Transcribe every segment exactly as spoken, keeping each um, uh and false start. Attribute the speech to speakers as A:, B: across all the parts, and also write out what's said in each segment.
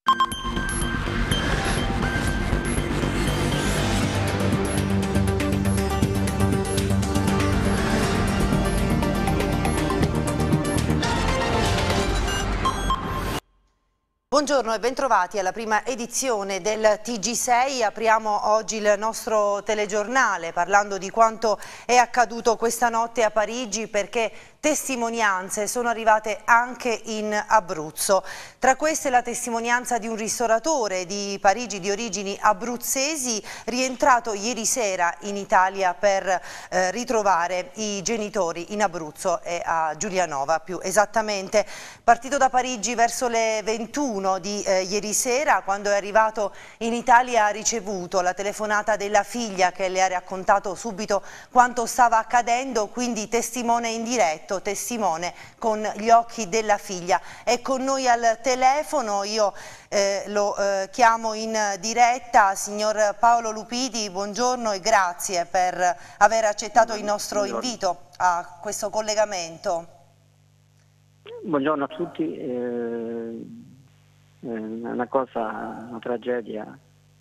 A: Buongiorno e bentrovati alla prima edizione del T G sei. Apriamo oggi il nostro telegiornale parlando di quanto è accaduto questa notte a Parigi, perché testimonianze sono arrivate anche in Abruzzo. Tra queste la testimonianza di un ristoratore di Parigi di origini abruzzesi, rientrato ieri sera in Italia per eh, ritrovare i genitori in Abruzzo e a Giulianova più esattamente. Partito da Parigi verso le ventuno di eh, ieri sera, quando è arrivato in Italia ha ricevuto la telefonata della figlia che le ha raccontato subito quanto stava accadendo, quindi testimone in diretto, testimone con gli occhi della figlia. È con noi al telefono, io eh, lo eh, chiamo in diretta, signor Paolo Lupidi, buongiorno e grazie per aver accettato il nostro invito a questo collegamento.
B: Buongiorno a tutti, eh, è una cosa, una tragedia.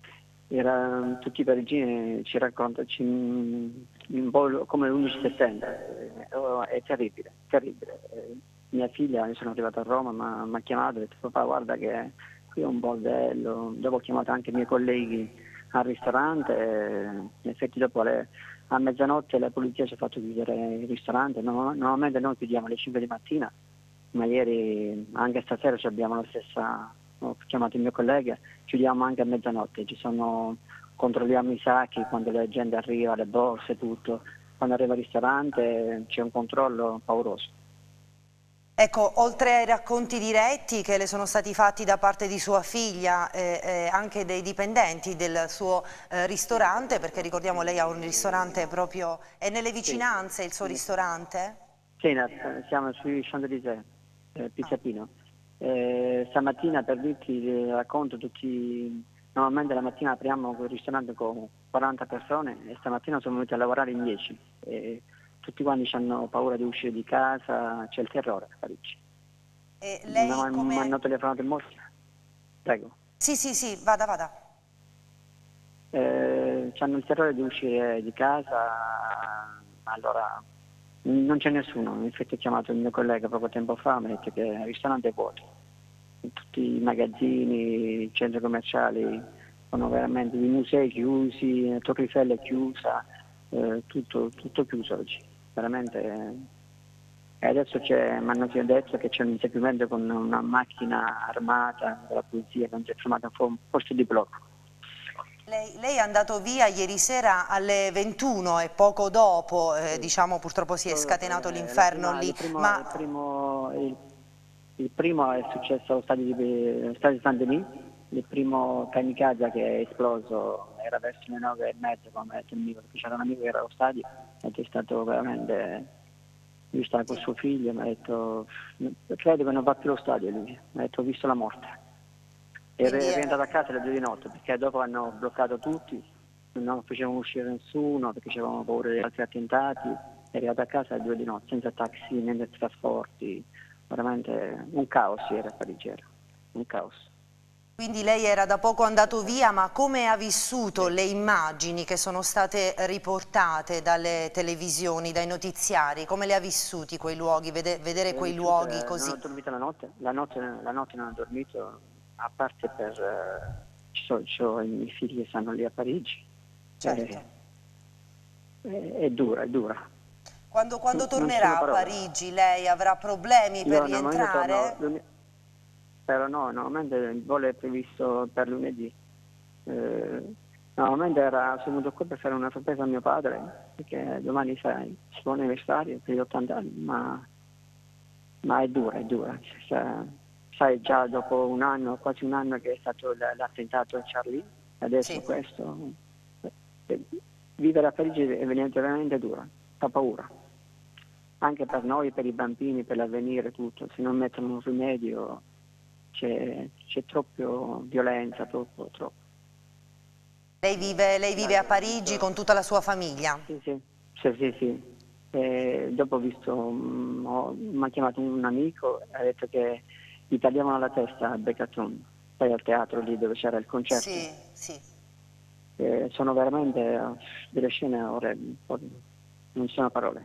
B: Era, tutti i parigini ci raccontano ci, un po' come l'undici settembre, eh, è terribile, terribile. Eh, mia figlia, io sono arrivata a Roma, ma mi ha chiamato e ha detto: papà, guarda che qui è un bordello. Dopo ho chiamato anche i miei colleghi al ristorante, e in effetti dopo le, a mezzanotte la polizia ci ha fatto chiudere il ristorante. No, normalmente noi chiudiamo alle cinque di mattina, ma ieri, anche stasera, abbiamo la stessa, ho chiamato il mio collega, chiudiamo anche a mezzanotte, ci sono, controlliamo i sacchi quando la gente arriva, le borse, tutto. Quando arriva al ristorante c'è un controllo pauroso.
A: Ecco, oltre ai racconti diretti che le sono stati fatti da parte di sua figlia, eh, eh, anche dei dipendenti del suo eh, ristorante, perché ricordiamo lei ha un ristorante proprio, è nelle vicinanze il suo ristorante?
B: Sì, siamo sui Champs-Élysées, eh, Pizzapino. Eh, stamattina, per dirti, eh, racconto tutti, normalmente la mattina apriamo quel ristorante con quaranta persone e stamattina sono venuti a lavorare in dieci. Eh, tutti quanti hanno paura di uscire di casa, c'è il terrore a Parigi.
A: E lei
B: mi
A: come...
B: hanno telefonato in molti. Prego.
A: Sì, sì, sì, vada, vada.
B: Eh, hanno il terrore di uscire di casa, allora non c'è nessuno. Infatti ho chiamato il mio collega proprio tempo fa, mi ha detto che il ristorante è vuoto. Tutti i magazzini, i centri commerciali sono veramente, i musei chiusi, Torre Eiffel è chiusa, eh, tutto, tutto chiuso oggi. Veramente. E adesso mi hanno detto che c'è un inseguimento con una macchina armata della polizia, non si è fermata un posto di blocco.
A: Lei, lei è andato via ieri sera alle ventuno e poco dopo, eh, sì. diciamo, purtroppo si è scatenato eh, l'inferno lì.
B: Il primo,
A: ma...
B: il, primo, il, il primo è successo allo stadio di, stadio di Saint-Denis, il primo kamikaze che è esploso era verso le nove e mezza, come ha detto il mio, perché c'era un amico che era allo stadio ed è stato veramente... Lui stava con suo figlio, mi ha detto, credo che non va più allo stadio lui, mi ha detto ho visto la morte. E è rientrato a casa alle due di notte, perché dopo hanno bloccato tutti, non facevano uscire nessuno perché avevano paura di altri attentati, è arrivato a casa alle due di notte, senza taxi, né trasporti, veramente un caos era a Parigi, un caos.
A: Quindi lei era da poco andato via, ma come ha vissuto le immagini che sono state riportate dalle televisioni, dai notiziari? Come le ha vissuti quei luoghi, vede, vedere quei luoghi così?
B: Non ho dormito la notte, la notte, la notte non ho dormito, a parte per... Eh, ci sono, ci sono i miei figli che stanno lì a Parigi.
A: Certo.
B: È, è, è dura, è dura.
A: Quando, quando tornerà a Parigi lei avrà problemi per rientrare?
B: Torno, però no, normalmente il volo è previsto per lunedì. Eh, normalmente era sono venuto qui per fare una sorpresa a mio padre, perché domani sai, il suo anniversario per gli ottanta anni, ma, ma è dura, è dura. Sai già dopo un anno, quasi un anno che è stato l'attentato a Charlie, adesso sì. Questo, vivere a Parigi è veramente dura, fa paura. Anche per noi, per i bambini, per l'avvenire, tutto. Se non mettono un rimedio c'è, c'è troppo violenza, troppo, troppo.
A: Lei vive, lei vive a Parigi con tutta la sua famiglia?
B: Sì, sì, sì, sì, sì. E dopo ho visto, mi ha chiamato un amico e ha detto che gli tagliavano la testa a Beccatton. poi al teatro lì dove c'era il concerto.
A: Sì, sì.
B: Eh, sono veramente delle scene, ora non ci sono parole.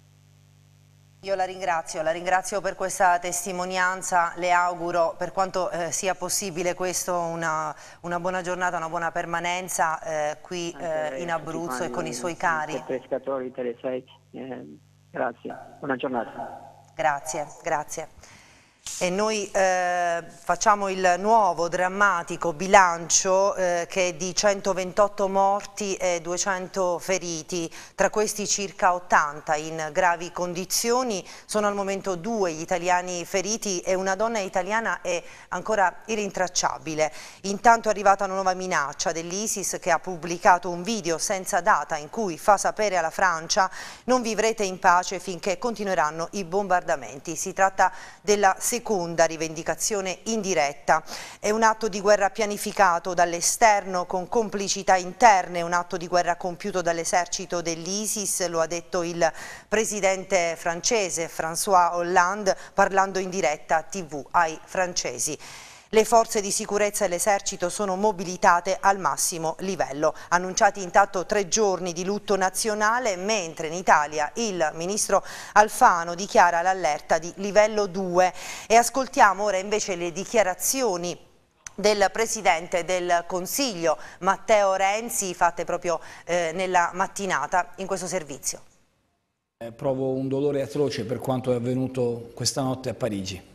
A: Io la ringrazio, la ringrazio per questa testimonianza, le auguro per quanto eh, sia possibile questo una, una buona giornata, una buona permanenza eh, qui eh, in Abruzzo e con i suoi cari.
B: Pescatori, Telesei, eh, grazie, buona giornata.
A: Grazie, grazie. E noi eh, facciamo il nuovo drammatico bilancio eh, che è di centoventotto morti e duecento feriti, tra questi circa ottanta in gravi condizioni. Sono al momento due gli italiani feriti e una donna italiana è ancora irrintracciabile. Intanto è arrivata una nuova minaccia dell'ISIS che ha pubblicato un video senza data in cui fa sapere alla Francia: non vivrete in pace finché continueranno i bombardamenti. Si tratta della seconda rivendicazione indiretta. È un atto di guerra pianificato dall'esterno con complicità interne, un atto di guerra compiuto dall'esercito dell'ISIS, lo ha detto il presidente francese François Hollande parlando in diretta a tivù ai francesi. Le forze di sicurezza e l'esercito sono mobilitate al massimo livello. Annunciati intanto tre giorni di lutto nazionale, mentre in Italia il ministro Alfano dichiara l'allerta di livello due. E ascoltiamo ora invece le dichiarazioni del Presidente del Consiglio Matteo Renzi, fatte proprio eh, nella mattinata in questo servizio.
C: Eh, provo un dolore atroce per quanto è avvenuto questa notte a Parigi.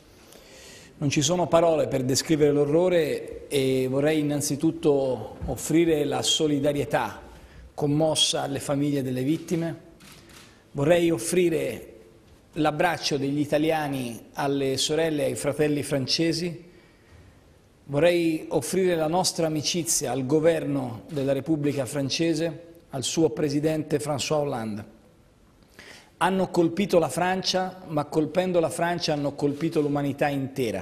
C: Non ci sono parole per descrivere l'orrore e vorrei innanzitutto offrire la solidarietà commossa alle famiglie delle vittime. Vorrei offrire l'abbraccio degli italiani alle sorelle e ai fratelli francesi. Vorrei offrire la nostra amicizia al governo della Repubblica francese, al suo presidente François Hollande. Hanno colpito la Francia, ma colpendo la Francia hanno colpito l'umanità intera.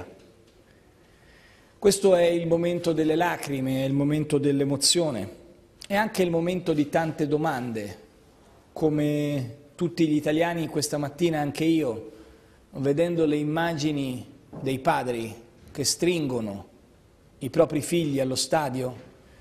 C: Questo è il momento delle lacrime, è il momento dell'emozione, è anche il momento di tante domande. Come tutti gli italiani questa mattina, anche io, vedendo le immagini dei padri che stringono i propri figli allo stadio,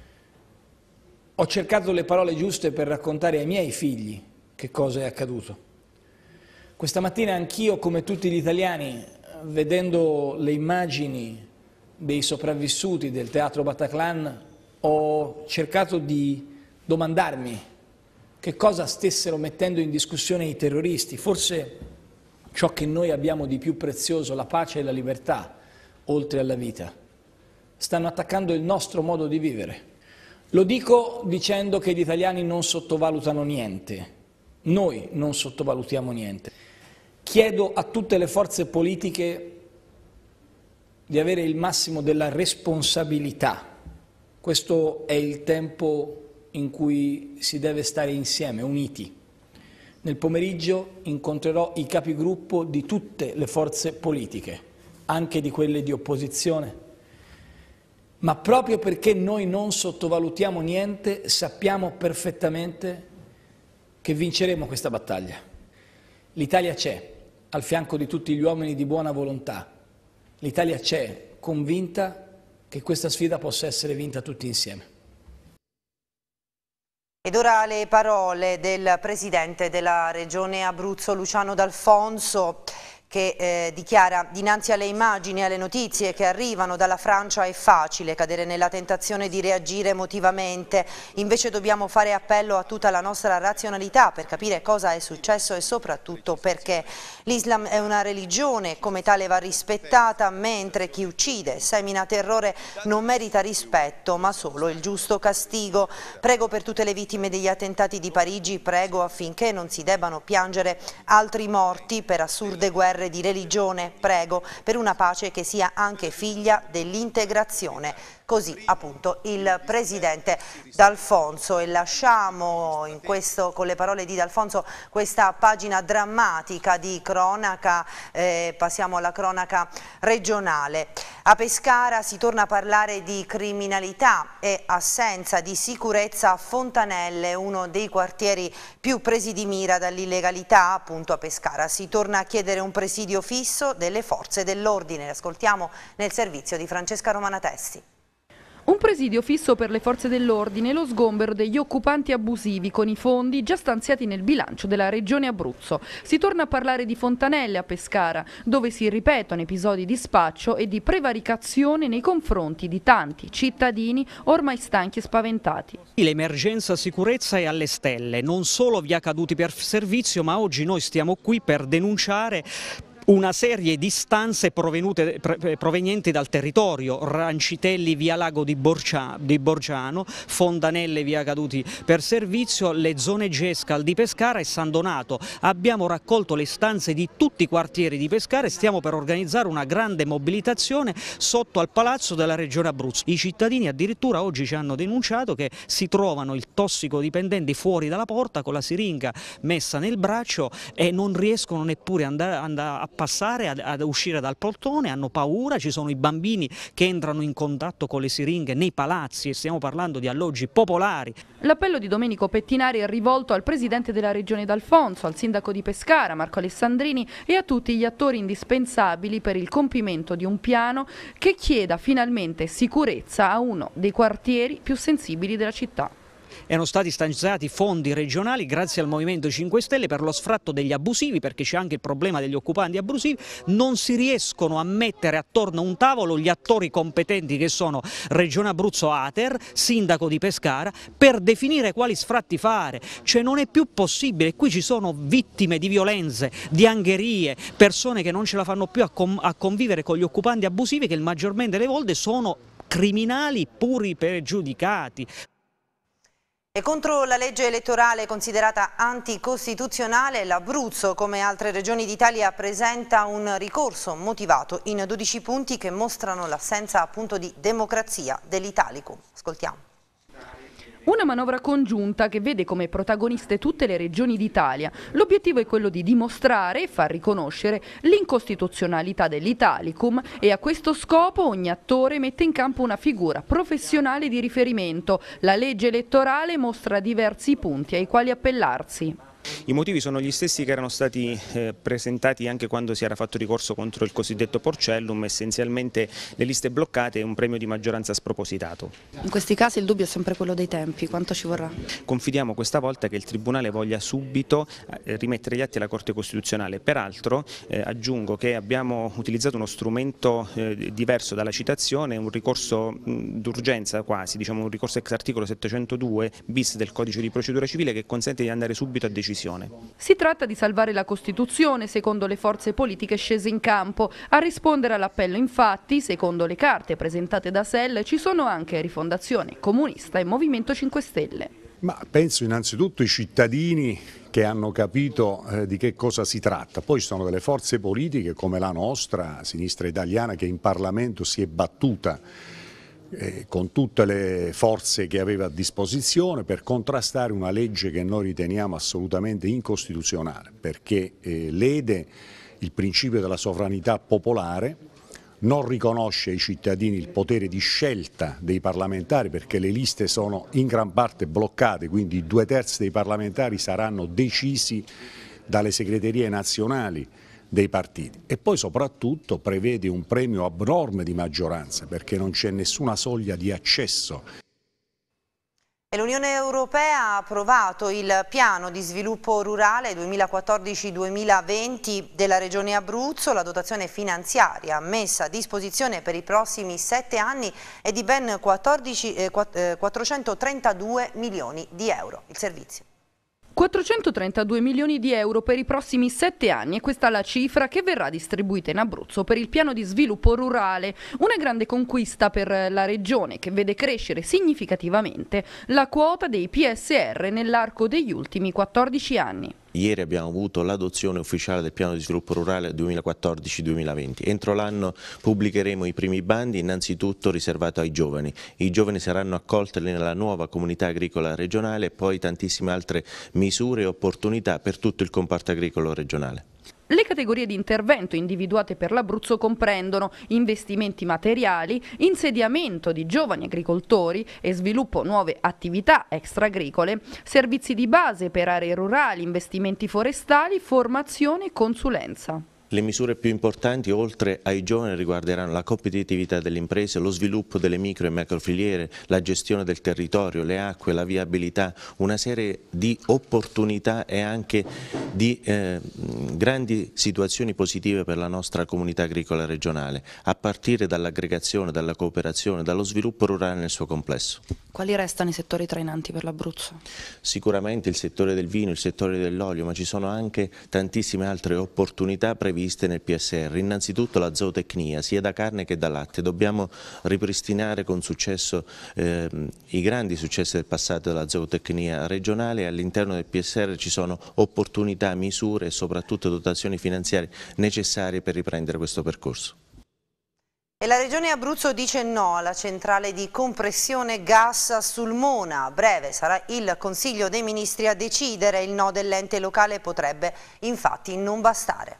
C: ho cercato le parole giuste per raccontare ai miei figli che cosa è accaduto. Questa mattina anch'io, come tutti gli italiani, vedendo le immagini dei sopravvissuti del teatro Bataclan, ho cercato di domandarmi che cosa stessero mettendo in discussione i terroristi, forse ciò che noi abbiamo di più prezioso, la pace e la libertà, oltre alla vita. Stanno attaccando il nostro modo di vivere. Lo dico dicendo che gli italiani non sottovalutano niente, noi non sottovalutiamo niente. Chiedo a tutte le forze politiche di avere il massimo della responsabilità. Questo è il tempo in cui si deve stare insieme, uniti. Nel pomeriggio incontrerò i capigruppo di tutte le forze politiche, anche di quelle di opposizione, ma proprio perché noi non sottovalutiamo niente, sappiamo perfettamente che vinceremo questa battaglia. L'Italia c'è, al fianco di tutti gli uomini di buona volontà. L'Italia c'è, convinta che questa sfida possa essere vinta tutti insieme.
A: Ed ora le parole del Presidente della Regione Abruzzo, Luciano D'Alfonso, che eh, dichiara: dinanzi alle immagini e alle notizie che arrivano dalla Francia è facile cadere nella tentazione di reagire emotivamente, invece dobbiamo fare appello a tutta la nostra razionalità per capire cosa è successo e soprattutto perché. L'Islam è una religione e come tale va rispettata, mentre chi uccide e semina terrore non merita rispetto ma solo il giusto castigo. Prego per tutte le vittime degli attentati di Parigi, prego affinché non si debbano piangere altri morti per assurde guerre di religione, prego per una pace che sia anche figlia dell'integrazione. Così appunto il Presidente D'Alfonso. E lasciamo in questo, con le parole di D'Alfonso, questa pagina drammatica di cronaca, eh, passiamo alla cronaca regionale. A Pescara si torna a parlare di criminalità e assenza di sicurezza a Fontanelle, uno dei quartieri più presi di mira dall'illegalità appunto a Pescara. Si torna a chiedere un presidio fisso delle forze dell'ordine. Ascoltiamo nel servizio di Francesca Romanatesti.
D: Un presidio fisso per le forze dell'ordine e lo sgombero degli occupanti abusivi con i fondi già stanziati nel bilancio della Regione Abruzzo. Si torna a parlare di Fontanelle a Pescara, dove si ripetono episodi di spaccio e di prevaricazione nei confronti di tanti cittadini ormai stanchi e spaventati.
E: L'emergenza sicurezza è alle stelle, non solo via caduti per servizio, ma oggi noi stiamo qui per denunciare una serie di stanze provenienti dal territorio: Rancitelli via Lago di, Borcia, di Borgiano, Fontanelle via Caduti per servizio, le zone Gescal di Pescara e San Donato. Abbiamo raccolto le stanze di tutti i quartieri di Pescara e stiamo per organizzare una grande mobilitazione sotto al Palazzo della Regione Abruzzo. I cittadini addirittura oggi ci hanno denunciato che si trovano i tossicodipendenti fuori dalla porta con la siringa messa nel braccio e non riescono neppure ad andare, andare a passare ad, ad uscire dal portone, hanno paura. Ci sono i bambini che entrano in contatto con le siringhe nei palazzi e stiamo parlando di alloggi popolari.
D: L'appello di Domenico Pettinari è rivolto al presidente della Regione D'Alfonso, al sindaco di Pescara Marco Alessandrini e a tutti gli attori indispensabili per il compimento di un piano che chieda finalmente sicurezza a uno dei quartieri più sensibili della città.
E: Erano stati stanziati fondi regionali grazie al Movimento cinque Stelle per lo sfratto degli abusivi, perché c'è anche il problema degli occupanti abusivi. Non si riescono a mettere attorno a un tavolo gli attori competenti che sono Regione Abruzzo Ater, sindaco di Pescara, per definire quali sfratti fare. Cioè non è più possibile, qui ci sono vittime di violenze, di angherie, persone che non ce la fanno più a, com a convivere con gli occupanti abusivi, che il maggiormente delle volte sono criminali puri pregiudicati.
A: E contro la legge elettorale considerata anticostituzionale, l'Abruzzo, come altre regioni d'Italia, presenta un ricorso motivato in dodici punti che mostrano l'assenza appunto di democrazia dell'Italicum. Ascoltiamo.
D: Una manovra congiunta che vede come protagoniste tutte le regioni d'Italia. L'obiettivo è quello di dimostrare e far riconoscere l'incostituzionalità dell'Italicum e a questo scopo ogni attore mette in campo una figura professionale di riferimento. La legge elettorale mostra diversi punti ai quali appellarsi.
F: I motivi sono gli stessi che erano stati eh, presentati anche quando si era fatto ricorso contro il cosiddetto Porcellum, essenzialmente le liste bloccate e un premio di maggioranza spropositato.
D: In questi casi il dubbio è sempre quello dei tempi, quanto ci vorrà?
F: Confidiamo questa volta che il Tribunale voglia subito eh, rimettere gli atti alla Corte Costituzionale. Peraltro eh, aggiungo che abbiamo utilizzato uno strumento eh, diverso dalla citazione, un ricorso d'urgenza quasi, diciamo un ricorso ex articolo settecentodue bis del Codice di Procedura Civile, che consente di andare subito a decisione.
D: Si tratta di salvare la Costituzione, secondo le forze politiche scese in campo. A rispondere all'appello, infatti, secondo le carte presentate da S E L, ci sono anche Rifondazione Comunista e Movimento cinque Stelle.
G: Ma penso innanzitutto ai cittadini che hanno capito eh, di che cosa si tratta. Poi ci sono delle forze politiche come la nostra, Sinistra Italiana, che in Parlamento si è battuta Eh, con tutte le forze che aveva a disposizione per contrastare una legge che noi riteniamo assolutamente incostituzionale, perché eh, lede il principio della sovranità popolare, non riconosce ai cittadini il potere di scelta dei parlamentari, perché le liste sono in gran parte bloccate, quindi due terzi dei parlamentari saranno decisi dalle segreterie nazionali dei partiti, e poi soprattutto prevede un premio abnorme di maggioranza, perché non c'è nessuna soglia di accesso.
A: L'Unione Europea ha approvato il piano di sviluppo rurale duemilaquattordici duemilaventi della Regione Abruzzo. La dotazione finanziaria messa a disposizione per i prossimi sette anni è di ben quattordici, eh, quattrocentotrentadue milioni di euro. Il servizio.
D: quattrocentotrentadue milioni di euro per i prossimi sette anni, e questa è la cifra che verrà distribuita in Abruzzo per il piano di sviluppo rurale. Una grande conquista per la regione, che vede crescere significativamente la quota dei P S R nell'arco degli ultimi quattordici anni.
H: Ieri abbiamo avuto l'adozione ufficiale del piano di sviluppo rurale duemilaquattordici duemilaventi. Entro l'anno pubblicheremo i primi bandi, innanzitutto riservato ai giovani. I giovani saranno accolti nella nuova comunità agricola regionale e poi tantissime altre misure e opportunità per tutto il comparto agricolo regionale.
D: Le categorie di intervento individuate per l'Abruzzo comprendono investimenti materiali, insediamento di giovani agricoltori e sviluppo nuove attività extraagricole, servizi di base per aree rurali, investimenti forestali, formazione e consulenza.
H: Le misure più importanti, oltre ai giovani, riguarderanno la competitività delle imprese, lo sviluppo delle micro e macrofiliere, la gestione del territorio, le acque, la viabilità, una serie di opportunità e anche di eh, grandi situazioni positive per la nostra comunità agricola regionale, a partire dall'aggregazione, dalla cooperazione, dallo sviluppo rurale nel suo complesso.
D: Quali restano i settori trainanti per l'Abruzzo?
H: Sicuramente il settore del vino, il settore dell'olio, ma ci sono anche tantissime altre opportunità previste nel P S R. Innanzitutto la zootecnia, sia da carne che da latte. Dobbiamo ripristinare con successo eh, i grandi successi del passato della zootecnia regionale, e all'interno del P S R ci sono opportunità, misure e soprattutto dotazioni finanziarie necessarie per riprendere questo percorso.
A: E la Regione Abruzzo dice no alla centrale di compressione gas a Sulmona. A breve sarà il Consiglio dei Ministri a decidere. Il no dell'ente locale potrebbe infatti non bastare.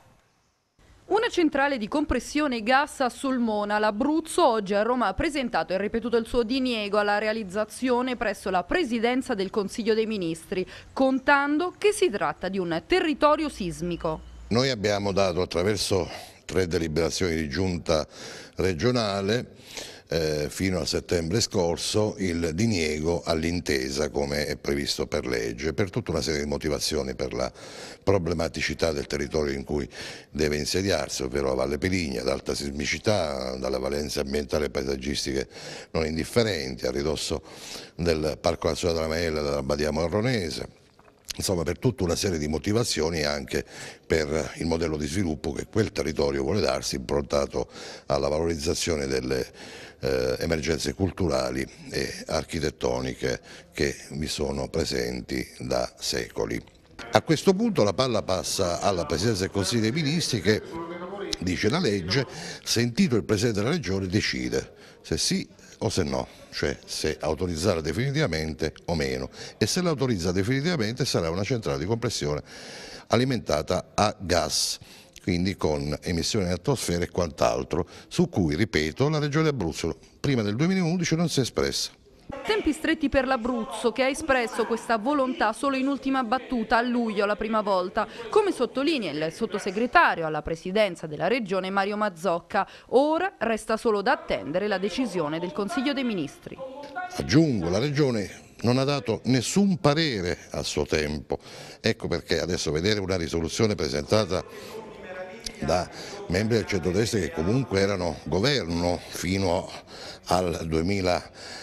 D: Una centrale di compressione gas a Sulmona. L'Abruzzo oggi a Roma ha presentato e ripetuto il suo diniego alla realizzazione presso la Presidenza del Consiglio dei Ministri, contando che si tratta di un territorio sismico.
I: Noi abbiamo dato attraverso tre deliberazioni di giunta regionale eh, fino a settembre scorso il diniego all'intesa come è previsto per legge, per tutta una serie di motivazioni, per la problematicità del territorio in cui deve insediarsi, ovvero la Valle Peligna, ad alta sismicità, dalle valenze ambientali e paesaggistiche non indifferenti, a ridosso del Parco Nazionale della Maiella e della Badia Marronese. Insomma, per tutta una serie di motivazioni e anche per il modello di sviluppo che quel territorio vuole darsi, improntato alla valorizzazione delle eh, emergenze culturali e architettoniche che vi sono presenti da secoli. A questo punto la palla passa alla Presidenza del Consiglio dei Ministri che, dice la legge, sentito il Presidente della Regione decide se sì o se no, cioè se autorizzare definitivamente o meno, e se l'autorizza definitivamente sarà una centrale di compressione alimentata a gas, quindi con emissioni in atmosfera e quant'altro, su cui, ripeto, la Regione Abruzzo prima del duemilaundici non si è espressa.
D: Tempi stretti per l'Abruzzo, che ha espresso questa volontà solo in ultima battuta a luglio la prima volta, come sottolinea il sottosegretario alla presidenza della Regione Mario Mazzocca. Ora resta solo da attendere la decisione del Consiglio dei Ministri.
I: Aggiungo, la Regione non ha dato nessun parere a suo tempo, ecco perché adesso vedere una risoluzione presentata da membri del centrodestra che comunque erano governo fino al duemilaquattordici,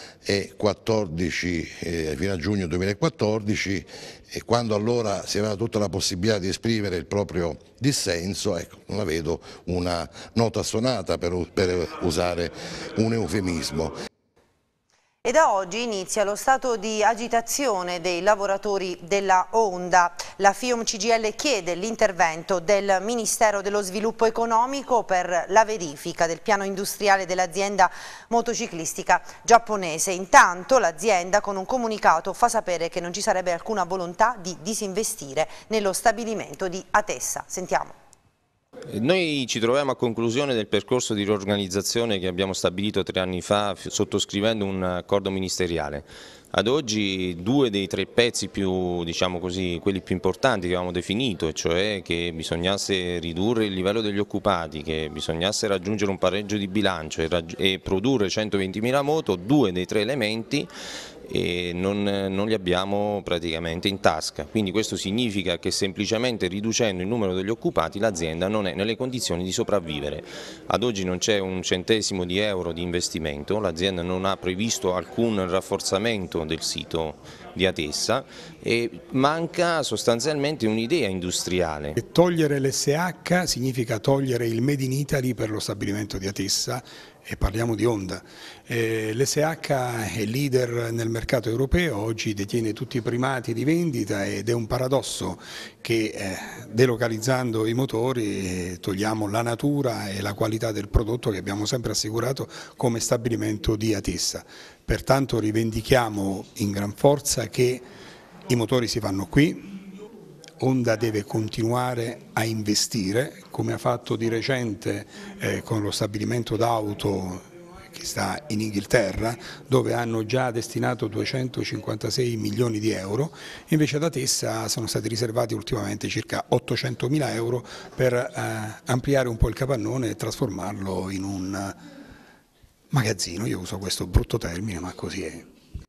I: eh, fino a giugno duemilaquattordici, e quando allora si aveva tutta la possibilità di esprimere il proprio dissenso, ecco, non la vedo una nota suonata per, per usare un eufemismo.
A: E da oggi inizia lo stato di agitazione dei lavoratori della Honda. La FIOM C G I L chiede l'intervento del Ministero dello Sviluppo Economico per la verifica del piano industriale dell'azienda motociclistica giapponese. Intanto l'azienda con un comunicato fa sapere che non ci sarebbe alcuna volontà di disinvestire nello stabilimento di Atessa. Sentiamo.
J: Noi ci troviamo a conclusione del percorso di riorganizzazione che abbiamo stabilito tre anni fa sottoscrivendo un accordo ministeriale. Ad oggi due dei tre pezzi più, diciamo così, quelli più importanti che avevamo definito, cioè che bisognasse ridurre il livello degli occupati, che bisognasse raggiungere un pareggio di bilancio e, e produrre centoventimila moto, due dei tre elementi e non, non li abbiamo praticamente in tasca, quindi questo significa che semplicemente riducendo il numero degli occupati l'azienda non è nelle condizioni di sopravvivere. Ad oggi non c'è un centesimo di euro di investimento, l'azienda non ha previsto alcun rafforzamento del sito di Atessa e manca sostanzialmente un'idea industriale.
K: E togliere l'S H significa togliere il Made in Italy per lo stabilimento di Atessa, e parliamo di Honda. Eh, L'S H è leader nel mercato europeo, oggi detiene tutti i primati di vendita ed è un paradosso che eh, delocalizzando i motori eh, togliamo la natura e la qualità del prodotto che abbiamo sempre assicurato come stabilimento di Atessa. Pertanto rivendichiamo in gran forza che i motori si fanno qui. Honda deve continuare a investire, come ha fatto di recente eh, con lo stabilimento d'auto che sta in Inghilterra, dove hanno già destinato duecentocinquantasei milioni di euro, invece ad Atessa sono stati riservati ultimamente circa ottocentomila euro per eh, ampliare un po' il capannone e trasformarlo in un magazzino. Io uso questo brutto termine, ma così è.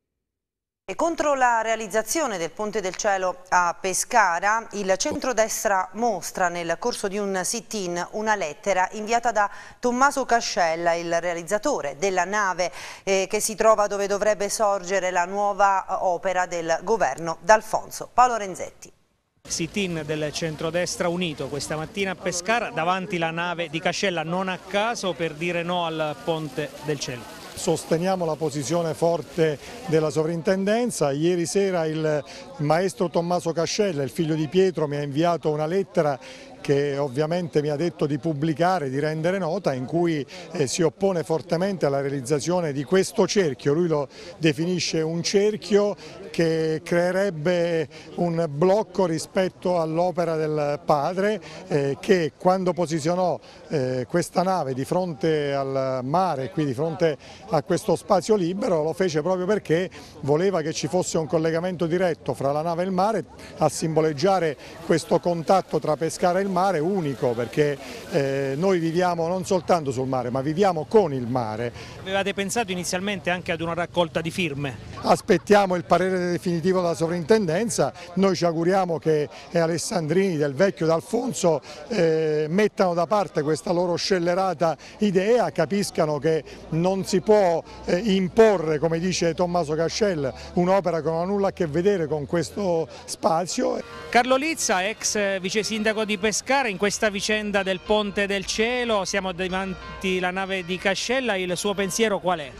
A: E contro la realizzazione del Ponte del Cielo a Pescara, il centrodestra mostra nel corso di un sit-in una lettera inviata da Tommaso Cascella, il realizzatore della nave eh, che si trova dove dovrebbe sorgere la nuova opera del governo d'Alfonso. Paolo Renzetti.
L: Sit-in del centrodestra unito questa mattina a Pescara davanti la nave di Cascella, non a caso per dire no al Ponte del Cielo.
M: Sosteniamo la posizione forte della sovrintendenza. Ieri sera il maestro Tommaso Cascella, il figlio di Pietro, mi ha inviato una lettera che ovviamente mi ha detto di pubblicare, di rendere nota, in cui eh, si oppone fortemente alla realizzazione di questo cerchio. Lui lo definisce un cerchio che creerebbe un blocco rispetto all'opera del padre, eh, che quando posizionò eh, questa nave di fronte al mare, qui di fronte a questo spazio libero, lo fece proprio perché voleva che ci fosse un collegamento diretto fra la nave e il mare, a simboleggiare questo contatto tra Pescara e il mare unico, perché eh, noi viviamo non soltanto sul mare, ma viviamo con il mare.
L: Avevate pensato inizialmente anche ad una raccolta di firme?
M: Aspettiamo il parere definitivo della sovrintendenza, noi ci auguriamo che Alessandrini, Del Vecchio, D'Alfonso eh, mettano da parte questa loro scellerata idea, capiscano che non si può eh, imporre, come dice Tommaso Cascella, un'opera che non ha nulla a che vedere con questo spazio.
L: Carlo Lizza, ex vice sindaco di Pescara, in questa vicenda del Ponte del Cielo, siamo davanti alla nave di Cascella, il suo pensiero qual è?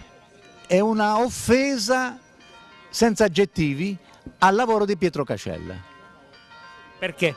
N: È una offesa senza aggettivi al lavoro di Pietro Cascella.
L: Perché?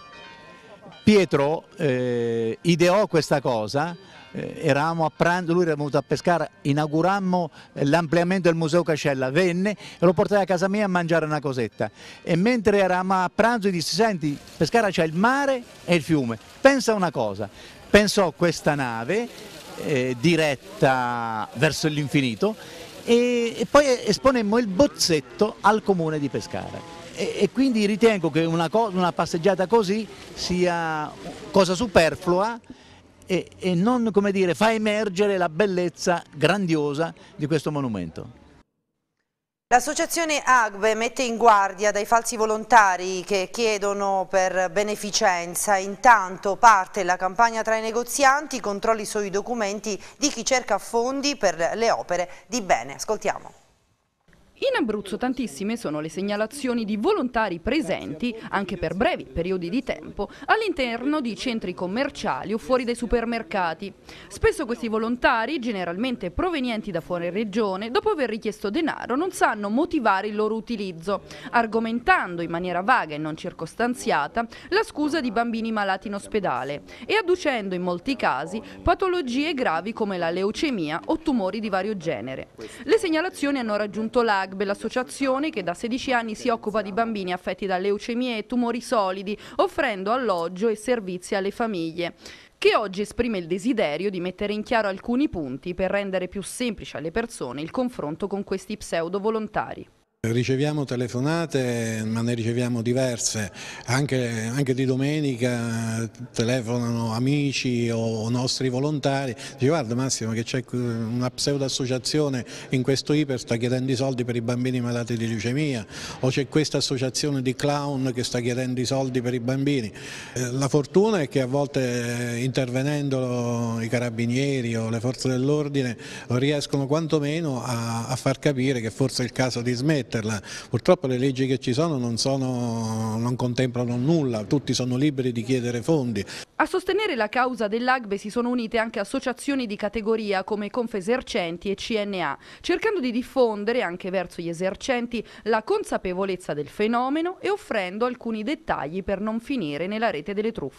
N: Pietro eh, ideò questa cosa, eh, eravamo a pranzo, lui era venuto a Pescara, inaugurammo l'ampliamento del Museo Cascella, venne e lo portai a casa mia a mangiare una cosetta e mentre eravamo a pranzo gli dissi: senti, Pescara c'è il mare e il fiume, pensa una cosa, pensò questa nave eh, diretta verso l'infinito e, e poi esponemmo il bozzetto al comune di Pescara. E quindi ritengo che una, una passeggiata così sia cosa superflua e, e non, come dire, fa emergere la bellezza grandiosa di questo monumento.
A: L'associazione A G B E mette in guardia dai falsi volontari che chiedono per beneficenza. Intanto parte la campagna tra i negozianti, controlli sui documenti di chi cerca fondi per le opere di bene. Ascoltiamo.
D: In Abruzzo tantissime sono le segnalazioni di volontari presenti, anche per brevi periodi di tempo, all'interno di centri commerciali o fuori dai supermercati. Spesso questi volontari, generalmente provenienti da fuori regione, dopo aver richiesto denaro non sanno motivare il loro utilizzo, argomentando in maniera vaga e non circostanziata la scusa di bambini malati in ospedale e adducendo in molti casi patologie gravi come la leucemia o tumori di vario genere. Le segnalazioni hanno raggiunto l'A G B E, l'associazione che da sedici anni si occupa di bambini affetti da leucemie e tumori solidi, offrendo alloggio e servizi alle famiglie, che oggi esprime il desiderio di mettere in chiaro alcuni punti per rendere più semplice alle persone il confronto con questi pseudo volontari.
O: Riceviamo telefonate, ma ne riceviamo diverse, anche, anche di domenica telefonano amici o nostri volontari, dice: guarda Massimo che c'è una pseudo associazione in questo iper sta chiedendo i soldi per i bambini malati di leucemia, o c'è questa associazione di clown che sta chiedendo i soldi per i bambini. La fortuna è che a volte intervenendo i carabinieri o le forze dell'ordine riescono quantomeno a, a far capire che forse è il caso di smettere. Purtroppo le leggi che ci sono non, sono, non contemplano nulla, tutti sono liberi di chiedere fondi.
D: A sostenere la causa dell'A G B E si sono unite anche associazioni di categoria come Confesercenti e C N A, cercando di diffondere anche verso gli esercenti la consapevolezza del fenomeno e offrendo alcuni dettagli per non finire nella rete delle truffe.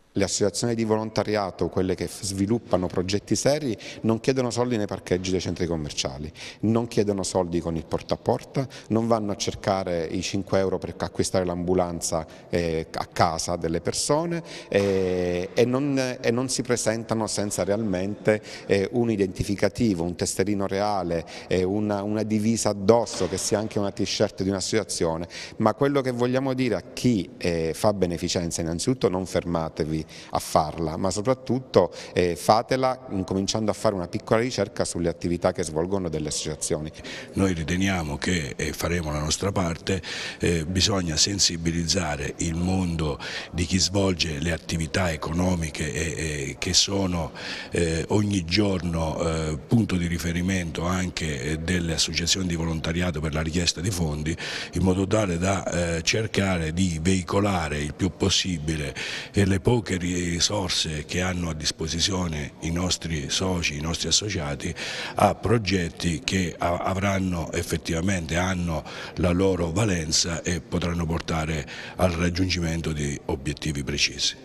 P: Le associazioni di volontariato, quelle che sviluppano progetti seri, non chiedono soldi nei parcheggi dei centri commerciali, non chiedono soldi con il porta a porta, non vanno a cercare i cinque euro per acquistare l'ambulanza eh, a casa delle persone eh, e, non, e non si presentano senza realmente eh, un identificativo, un tesserino reale, eh, una, una divisa addosso che sia anche una t-shirt di un'associazione. Ma quello che vogliamo dire a chi eh, fa beneficenza, innanzitutto non fermatevi a farla, ma soprattutto eh, fatela incominciando a fare una piccola ricerca sulle attività che svolgono delle associazioni.
Q: Noi riteniamo che, e faremo la nostra parte, eh, bisogna sensibilizzare il mondo di chi svolge le attività economiche e, e che sono eh, ogni giorno eh, punto di riferimento anche delle associazioni di volontariato per la richiesta di fondi, in modo tale da eh, cercare di veicolare il più possibile e le poche risorse che hanno a disposizione i nostri soci, i nostri associati, a progetti che avranno effettivamente hanno la loro valenza e potranno portare al raggiungimento di obiettivi precisi.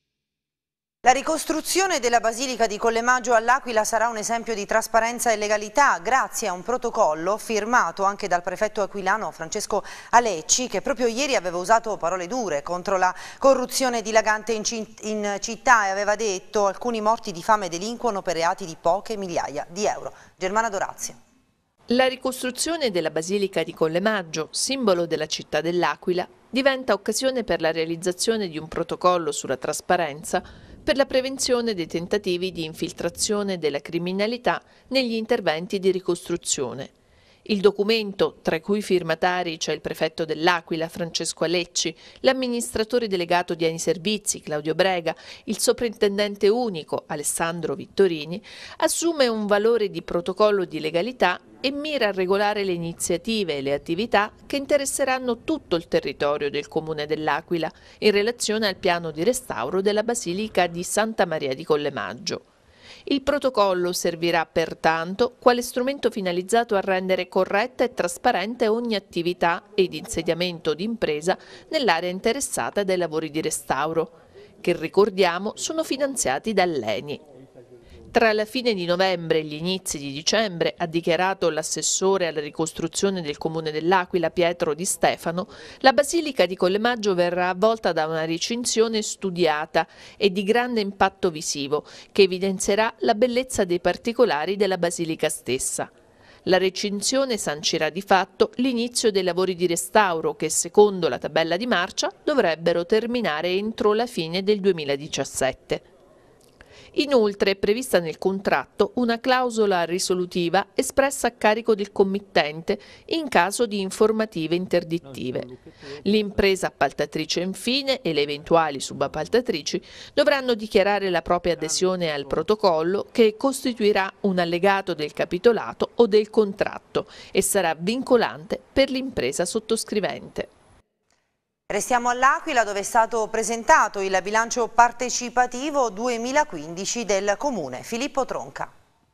A: La ricostruzione della Basilica di Collemaggio all'Aquila sarà un esempio di trasparenza e legalità grazie a un protocollo firmato anche dal prefetto aquilano Francesco Alecci, che proprio ieri aveva usato parole dure contro la corruzione dilagante in, in città e aveva detto: alcuni morti di fame delinquono per reati di poche migliaia di euro. Germana Dorazio.
R: La ricostruzione della Basilica di Collemaggio, simbolo della città dell'Aquila, diventa occasione per la realizzazione di un protocollo sulla trasparenza per la prevenzione dei tentativi di infiltrazione della criminalità negli interventi di ricostruzione. Il documento, tra i cui firmatari c'è il prefetto dell'Aquila Francesco Alecci, l'amministratore delegato di Eni Servizi Claudio Brega, il soprintendente unico Alessandro Vittorini, assume un valore di protocollo di legalità e mira a regolare le iniziative e le attività che interesseranno tutto il territorio del Comune dell'Aquila in relazione al piano di restauro della Basilica di Santa Maria di Collemaggio. Il protocollo servirà pertanto quale strumento finalizzato a rendere corretta e trasparente ogni attività ed insediamento d'impresa nell'area interessata dai lavori di restauro, che ricordiamo sono finanziati dall'Eni. Tra la fine di novembre e gli inizi di dicembre, ha dichiarato l'assessore alla ricostruzione del Comune dell'Aquila Pietro Di Stefano, la Basilica di Collemaggio verrà avvolta da una recinzione studiata e di grande impatto visivo, che evidenzierà la bellezza dei particolari della Basilica stessa. La recinzione sancirà di fatto l'inizio dei lavori di restauro che, secondo la tabella di marcia, dovrebbero terminare entro la fine del duemiladiciassette. Inoltre è prevista nel contratto una clausola risolutiva espressa a carico del committente in caso di informative interdittive. L'impresa appaltatrice infine e le eventuali subappaltatrici dovranno dichiarare la propria adesione al protocollo, che costituirà un allegato del capitolato o del contratto e sarà vincolante per l'impresa sottoscrivente.
A: Restiamo all'Aquila, dove è stato presentato il bilancio partecipativo duemilaquindici del Comune. Filippo Tronca.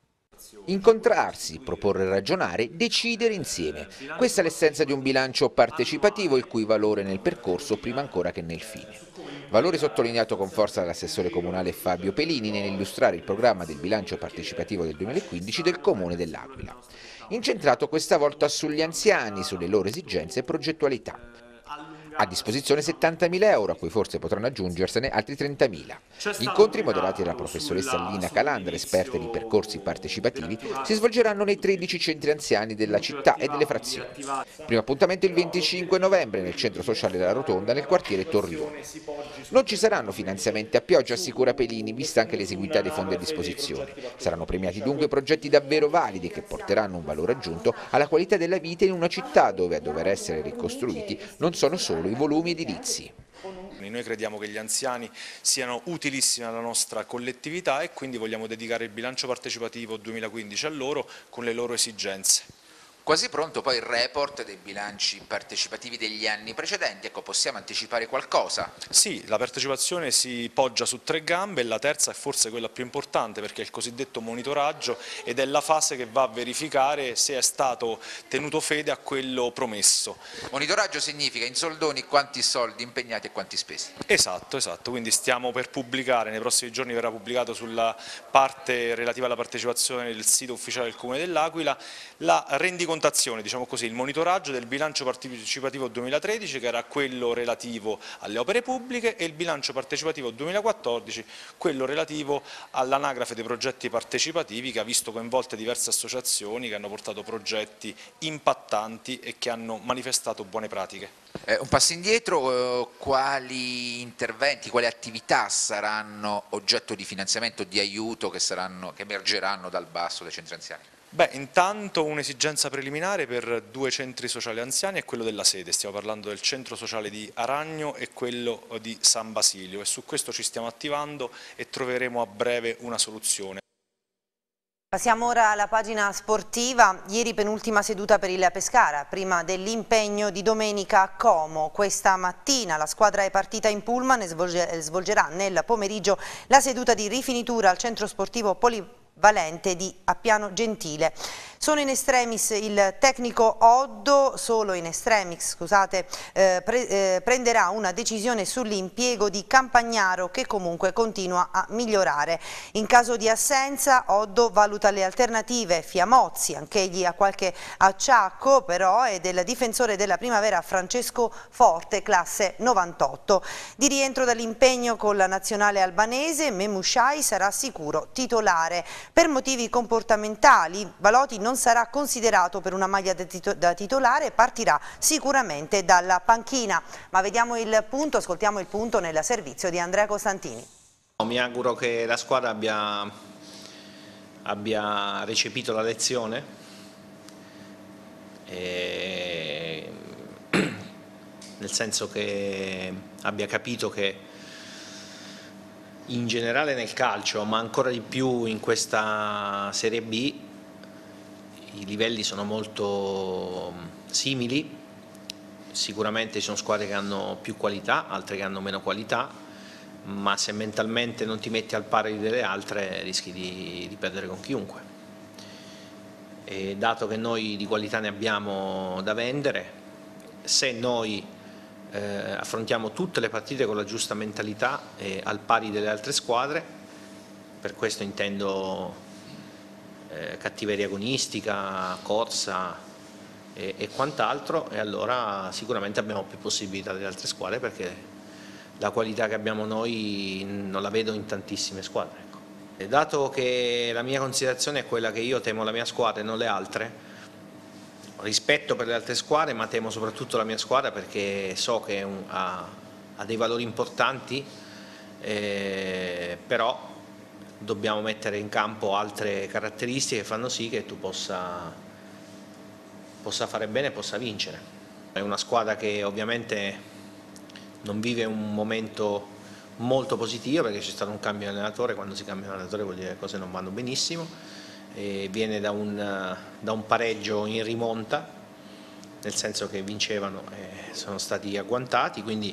S: Incontrarsi, proporre, ragionare, decidere insieme. Questa è l'essenza di un bilancio partecipativo, il cui valore nel percorso prima ancora che nel fine. Valore sottolineato con forza dall'assessore comunale Fabio Pelini nell'illustrare il programma del bilancio partecipativo del duemilaquindici del Comune dell'Aquila. Incentrato questa volta sugli anziani, sulle loro esigenze e progettualità. A disposizione settantamila euro, a cui forse potranno aggiungersene altri trentamila. Gli incontri, moderati dalla professoressa Lina Calandra, esperta di percorsi partecipativi, si svolgeranno nei tredici centri anziani della città e delle frazioni. Primo appuntamento il venticinque novembre nel centro sociale della Rotonda, nel quartiere Torrione. Non ci saranno finanziamenti a pioggia, assicura Pelini, vista anche l'esiguità dei fondi a disposizione. Saranno premiati dunque progetti davvero validi che porteranno un valore aggiunto alla qualità della vita in una città dove a dover essere ricostruiti non sono solo i volumi edilizi.
T: Noi crediamo che gli anziani siano utilissimi alla nostra collettività e quindi vogliamo dedicare il bilancio partecipativo duemilaquindici a loro con le loro esigenze.
S: Quasi pronto poi il report dei bilanci partecipativi degli anni precedenti, ecco, possiamo anticipare qualcosa?
T: Sì, la partecipazione si poggia su tre gambe e la terza è forse quella più importante perché è il cosiddetto monitoraggio ed è la fase che va a verificare se è stato tenuto fede a quello promesso.
S: Monitoraggio significa in soldoni quanti soldi impegnati e quanti spesi?
T: Esatto, esatto, quindi stiamo per pubblicare, nei prossimi giorni verrà pubblicato sulla parte relativa alla partecipazione del sito ufficiale del Comune dell'Aquila la rendicontazione, diciamo così, il monitoraggio del bilancio partecipativo duemilatredici che era quello relativo alle opere pubbliche e il bilancio partecipativo duemilaquattordici quello relativo all'anagrafe dei progetti partecipativi che ha visto coinvolte diverse associazioni che hanno portato progetti impattanti e che hanno manifestato buone pratiche.
S: Eh, un passo indietro, eh, quali interventi, quali attività saranno oggetto di finanziamento, di aiuto che, saranno, che emergeranno dal basso dei centri anziani?
T: Beh, intanto un'esigenza preliminare per due centri sociali anziani è quello della sede, stiamo parlando del centro sociale di Aragno e quello di San Basilio e su questo ci stiamo attivando e troveremo a breve una soluzione.
A: Passiamo ora alla pagina sportiva. Ieri penultima seduta per il Pescara, prima dell'impegno di domenica a Como. Questa mattina la squadra è partita in pullman e svolgerà nel pomeriggio la seduta di rifinitura al centro sportivo polivalente di Appiano Gentile. Sono in extremis il tecnico Oddo, solo in extremis, scusate, eh, pre, eh, prenderà una decisione sull'impiego di Campagnaro che comunque continua a migliorare. In caso di assenza Oddo valuta le alternative, Fiamozzi, anch'egli ha qualche acciacco però, e del difensore della primavera Francesco Forte, classe novantotto. Di rientro dall'impegno con la nazionale albanese, Memushai sarà sicuro titolare. Per motivi comportamentali Valotti non sarà considerato per una maglia da titolare e partirà sicuramente dalla panchina. Ma vediamo il punto, ascoltiamo il punto nel servizio di Andrea Costantini.
U: Mi auguro che la squadra abbia, abbia recepito la lezione e, nel senso che abbia capito che in generale nel calcio, ma ancora di più in questa Serie B, i livelli sono molto simili, sicuramente ci sono squadre che hanno più qualità, altre che hanno meno qualità, ma se mentalmente non ti metti al pari delle altre rischi di, di perdere con chiunque. E dato che noi di qualità ne abbiamo da vendere, se noi eh, affrontiamo tutte le partite con la giusta mentalità e al pari delle altre squadre, per questo intendo Eh, cattiveria agonistica, corsa e, e quant'altro, e allora sicuramente abbiamo più possibilità delle altre squadre perché la qualità che abbiamo noi non la vedo in tantissime squadre. Ecco. E dato che la mia considerazione è quella che io temo la mia squadra e non le altre, rispetto per le altre squadre, ma temo soprattutto la mia squadra perché so che un, ha, ha dei valori importanti, eh, però dobbiamo mettere in campo altre caratteristiche che fanno sì che tu possa, possa fare bene e possa vincere. È una squadra che ovviamente non vive un momento molto positivo perché c'è stato un cambio di allenatore, quando si cambia allenatore vuol dire che le cose non vanno benissimo, e viene da un, da un pareggio in rimonta, nel senso che vincevano e sono stati agguantati, quindi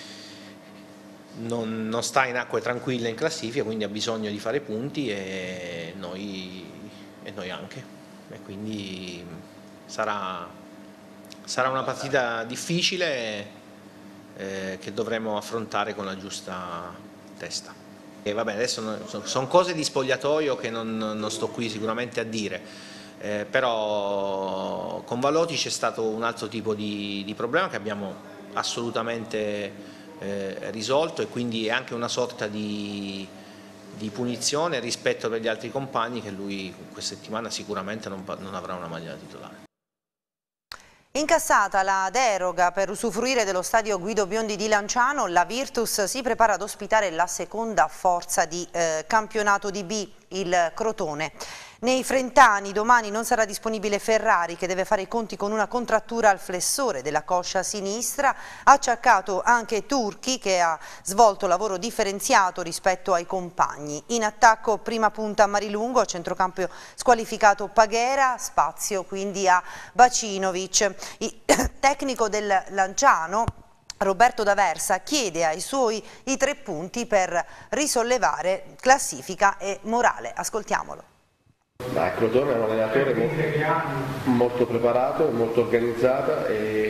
U: Non, non sta in acque tranquille in classifica, quindi ha bisogno di fare punti e noi, e noi anche, e quindi sarà, sarà una partita difficile eh, che dovremo affrontare con la giusta testa. E vabbè, adesso sono cose di spogliatoio che non, non sto qui sicuramente a dire, eh, però con Valotti c'è stato un altro tipo di, di problema che abbiamo assolutamente Eh, risolto, e quindi è anche una sorta di, di punizione rispetto per gli altri compagni che lui questa settimana sicuramente non, non avrà una maglia da titolare.
A: Incassata la deroga per usufruire dello stadio Guido Biondi di Lanciano, la Virtus si prepara ad ospitare la seconda forza di eh, campionato di B, il Crotone. Nei Frentani domani non sarà disponibile Ferrari, che deve fare i conti con una contrattura al flessore della coscia sinistra. Acciaccato anche Turchi, che ha svolto lavoro differenziato rispetto ai compagni. In attacco prima punta Marilungo, a centrocampo squalificato Paghera, spazio quindi a Bacinovic. Il tecnico del Lanciano, Roberto D'Aversa, chiede ai suoi i tre punti per risollevare classifica e morale. Ascoltiamolo.
B: Ma Crotone è un allenatore molto, molto preparato, molto organizzato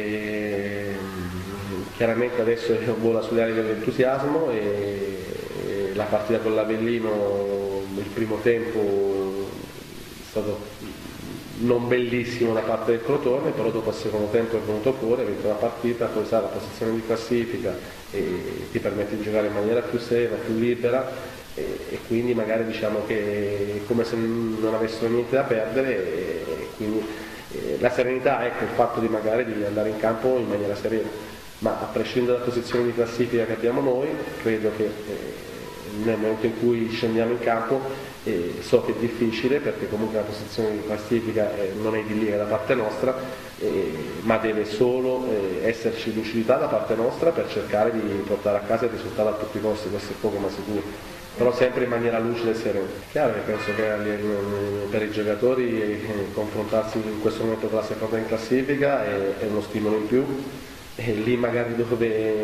B: e chiaramente adesso vola sulle ali dell'entusiasmo e la partita con l'Avellino nel primo tempo è stato non bellissimo da parte del Crotone, però dopo il secondo tempo è venuto fuori, ha vinto la partita, poi sa la posizione di classifica e ti permette di giocare in maniera più serena, più libera. E quindi magari diciamo che è come se non avessero niente da perdere e quindi la serenità, ecco, il fatto di magari di andare in campo in maniera serena, ma a prescindere dalla posizione di classifica che abbiamo noi, credo che nel momento in cui scendiamo in campo eh, so che è difficile perché comunque la posizione di classifica eh, non è idilliaca da parte nostra, eh, ma deve solo eh, esserci lucidità da parte nostra per cercare di portare a casa il risultato a tutti i costi, questo è poco ma sicuro. Però sempre in maniera lucida e serena. Chiaro che penso che per i giocatori eh, confrontarsi in questo momento con la seconda in classifica è, è uno stimolo in più, e lì magari dove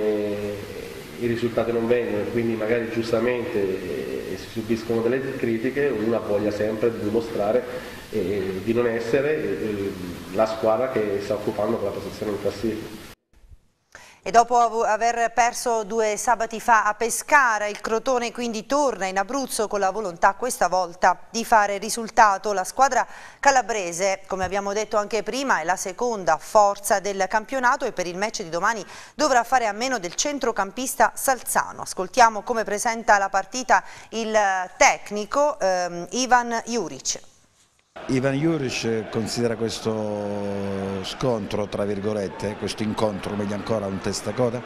B: i risultati non vengono e quindi magari giustamente eh, si subiscono delle critiche, una voglia sempre di dimostrare eh, di non essere eh, la squadra che sta occupando quella posizione in classifica.
A: E dopo aver perso due sabati fa a Pescara, il Crotone quindi torna in Abruzzo con la volontà questa volta di fare risultato. La squadra calabrese, come abbiamo detto anche prima, è la seconda forza del campionato e per il match di domani dovrà fare a meno del centrocampista Salzano. Ascoltiamo come presenta la partita il tecnico ehm, Ivan Juric.
V: Ivan Juric considera questo scontro, tra virgolette, questo incontro, meglio ancora, un testacoda?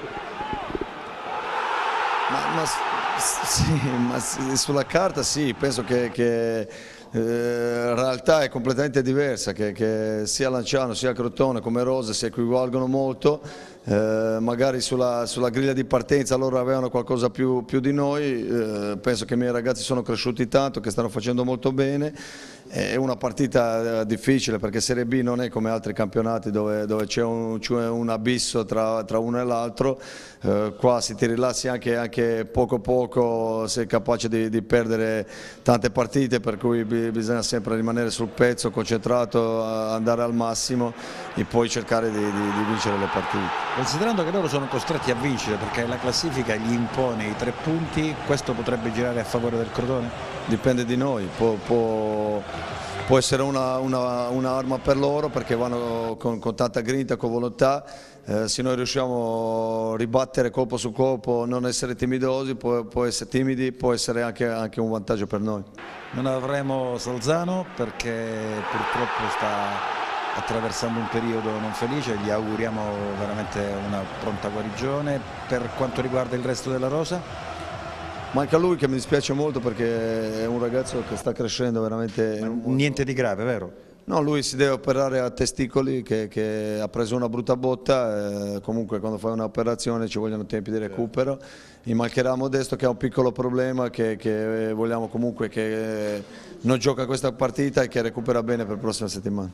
W: Ma, ma, sì, ma sulla carta sì, penso che, che eh, la realtà è completamente diversa, che, che sia Lanciano sia Crotone come Rose si equivalgono molto, eh, magari sulla, sulla griglia di partenza loro avevano qualcosa più, più di noi, eh, penso che i miei ragazzi sono cresciuti tanto, che stanno facendo molto bene. È una partita difficile perché Serie B non è come altri campionati dove, dove c'è un, un abisso tra, tra uno e l'altro, eh, qua si ti rilassi anche, anche poco poco, sei capace di, di perdere tante partite, per cui bisogna sempre rimanere sul pezzo, concentrato, andare al massimo e poi cercare di, di, di vincere le partite.
V: Considerando che loro sono costretti a vincere perché la classifica gli impone i tre punti, questo potrebbe girare a favore del Crotone?
W: Dipende di noi, può, può, può essere un'arma una, una per loro perché vanno con, con tanta grinta, con volontà, eh, se noi riusciamo a ribattere colpo su colpo, non essere timidosi, può, può essere timidi, può essere anche, anche un vantaggio per noi.
V: Non avremo Salzano perché purtroppo sta attraversando un periodo non felice, gli auguriamo veramente una pronta guarigione. Per quanto riguarda il resto della rosa?
W: Manca lui, che mi dispiace molto perché è un ragazzo che sta crescendo veramente.
V: Niente di grave, vero?
W: No, lui si deve operare a testicoli, che, che ha preso una brutta botta, eh, comunque quando fai un'operazione ci vogliono tempi di recupero. Mi mancherà Modesto che ha un piccolo problema, che, che vogliamo comunque che non gioca questa partita e che recupera bene per la prossima settimana.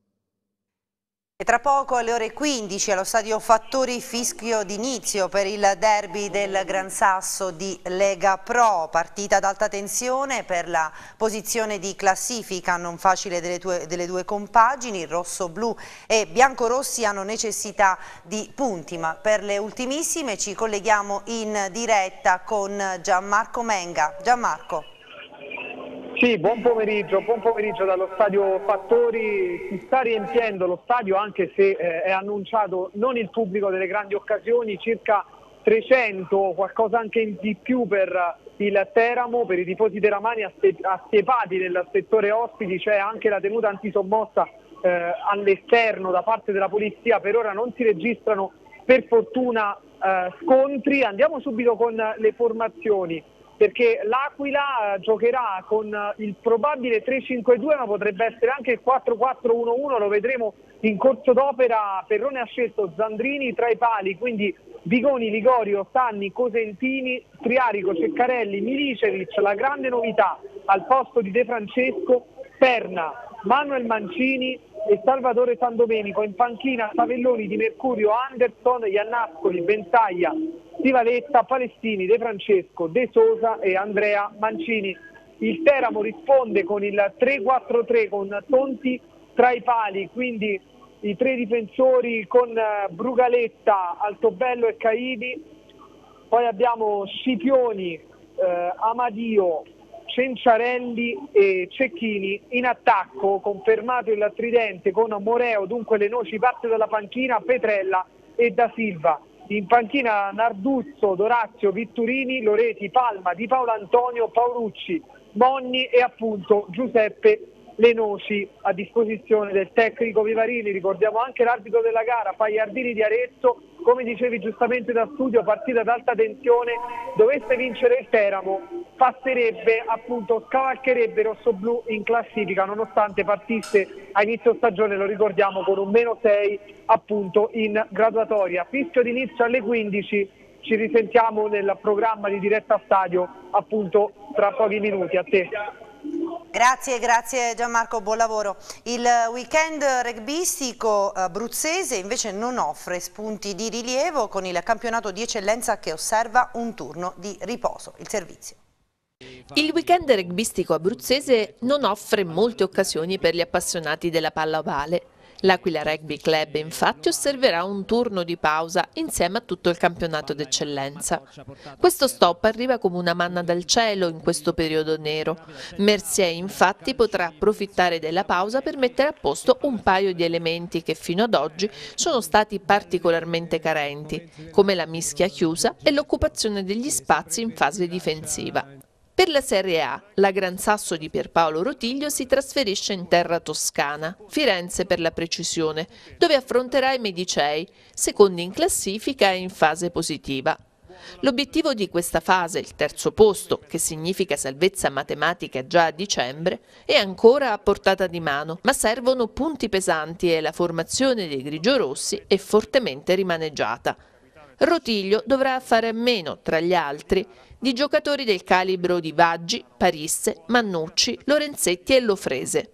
A: E tra poco alle ore quindici allo stadio Fattori fischio d'inizio per il derby del Gran Sasso di Lega Pro, partita ad alta tensione per la posizione di classifica non facile delle, tue, delle due compagini, rosso-blu e biancorossi hanno necessità di punti, ma per le ultimissime ci colleghiamo in diretta con Gianmarco Menga. Gianmarco.
X: Sì, buon pomeriggio, buon pomeriggio dallo stadio Fattori. Si sta riempiendo lo stadio anche se eh, è annunciato non il pubblico delle grandi occasioni, circa trecento, qualcosa anche di più per il Teramo, per i tifosi teramani assiepati nel settore ospiti. C'è anche la tenuta antisommossa eh, all'esterno da parte della polizia. Per ora non si registrano per fortuna eh, scontri. Andiamo subito con le formazioni. perché l'Aquila giocherà con il probabile tre cinque due, ma potrebbe essere anche il quattro quattro uno uno, lo vedremo in corso d'opera. Perrone ha scelto Zandrini tra i pali, quindi Vigoni, Ligorio, Sanni, Cosentini, Triarico, Ceccarelli, Milicevic, la grande novità al posto di De Francesco, Perna, Manuel Mancini e Salvatore Sandomenico. In panchina Savelloni, Di Mercurio, Anderson, Iannascoli, Bentaglia, Di Valetta, Palestini, De Francesco, De Sosa e Andrea Mancini. Il Teramo risponde con il tre quattro tre con Tonti tra i pali, quindi i tre difensori con Brugaletta, Altobello e Caidi. Poi abbiamo Scipioni, eh, Amadio, Cenciarelli e Cecchini in attacco, confermato il tridente con Moreo, dunque le noci parte dalla panchina, Petrella e Da Silva. In panchina Narduzzo, Dorazio, Vitturini, Loreti, Palma, Di Paolo Antonio, Paurucci, Monni e appunto Giuseppe Lenoci a disposizione del tecnico Vivarini. Ricordiamo anche l'arbitro della gara, Pagliardini di Arezzo. Come dicevi giustamente da studio, partita ad alta tensione, dovesse vincere il Teramo passerebbe, appunto scavalcherebbe rossoblù in classifica, nonostante partisse a inizio stagione, lo ricordiamo, con un meno sei appunto in graduatoria. Fischio d'inizio alle quindici, ci risentiamo nel programma di Diretta Stadio appunto tra pochi minuti. A te.
A: Grazie, grazie Gianmarco, buon lavoro. Il weekend rugbyistico abruzzese invece non offre spunti di rilievo, con il campionato di eccellenza che osserva un turno di riposo. Il servizio.
R: Il weekend rugbyistico abruzzese non offre molte occasioni per gli appassionati della palla ovale. L'Aquila Rugby Club infatti osserverà un turno di pausa insieme a tutto il campionato d'eccellenza. Questo stop arriva come una manna dal cielo in questo periodo nero. Mercier infatti potrà approfittare della pausa per mettere a posto un paio di elementi che fino ad oggi sono stati particolarmente carenti, come la mischia chiusa e l'occupazione degli spazi in fase difensiva. Per la Serie A, la Gran Sasso di Pierpaolo Rotiglio si trasferisce in terra toscana, Firenze per la precisione, dove affronterà i Medicei, secondi in classifica e in fase positiva. L'obiettivo di questa fase, il terzo posto, che significa salvezza matematica già a dicembre, è ancora a portata di mano, ma servono punti pesanti e la formazione dei grigiorossi è fortemente rimaneggiata. Rotiglio dovrà fare a meno, tra gli altri, di giocatori del calibro di Vaggi, Parisse, Mannucci, Lorenzetti e Lofrese.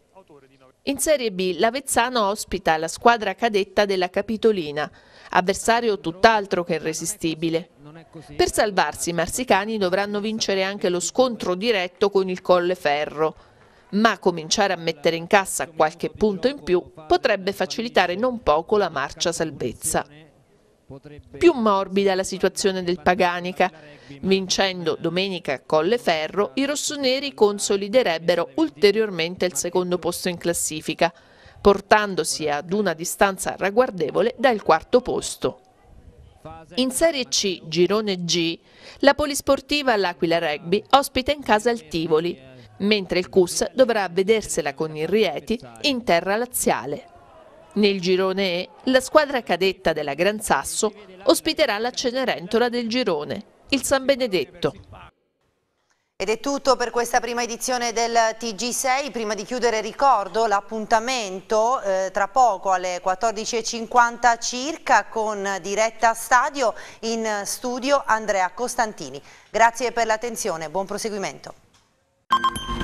R: In Serie B l'Avezzano ospita la squadra cadetta della Capitolina, avversario tutt'altro che irresistibile. Per salvarsi i marsicani dovranno vincere anche lo scontro diretto con il Colleferro, ma cominciare a mettere in cassa qualche punto in più potrebbe facilitare non poco la marcia salvezza. Più morbida la situazione del Paganica. Vincendo domenica a Colleferro, i rossoneri consoliderebbero ulteriormente il secondo posto in classifica, portandosi ad una distanza ragguardevole dal quarto posto. In Serie C, Girone G, la polisportiva L'Aquila Rugby ospita in casa il Tivoli, mentre il C U S dovrà vedersela con il Rieti in terra laziale. Nel girone E, la squadra cadetta della Gran Sasso ospiterà la Cenerentola del girone, il San Benedetto.
A: Ed è tutto per questa prima edizione del T G sei. Prima di chiudere ricordo l'appuntamento eh, tra poco alle quattordici e cinquanta circa con Diretta Stadio, in studio Andrea Costantini. Grazie per l'attenzione, buon proseguimento.